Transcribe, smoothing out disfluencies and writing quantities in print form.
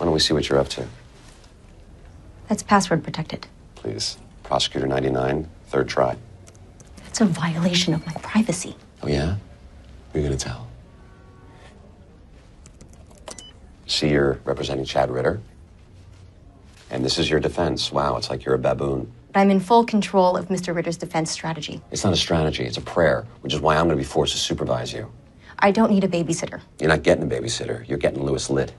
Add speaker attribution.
Speaker 1: Why don't we see what you're up to?
Speaker 2: That's password protected.
Speaker 1: Please. Prosecutor 99, third try.
Speaker 2: That's a violation of my privacy.
Speaker 1: Oh, yeah? Who are you going to tell? See, you're representing Chad Ritter. And this is your defense. Wow, it's like you're a baboon.
Speaker 2: But I'm in full control of Mr. Ritter's defense strategy.
Speaker 1: It's not a strategy, it's a prayer, which is why I'm going to be forced to supervise you.
Speaker 2: I don't need a babysitter.
Speaker 1: You're not getting a babysitter. You're getting Louis lit.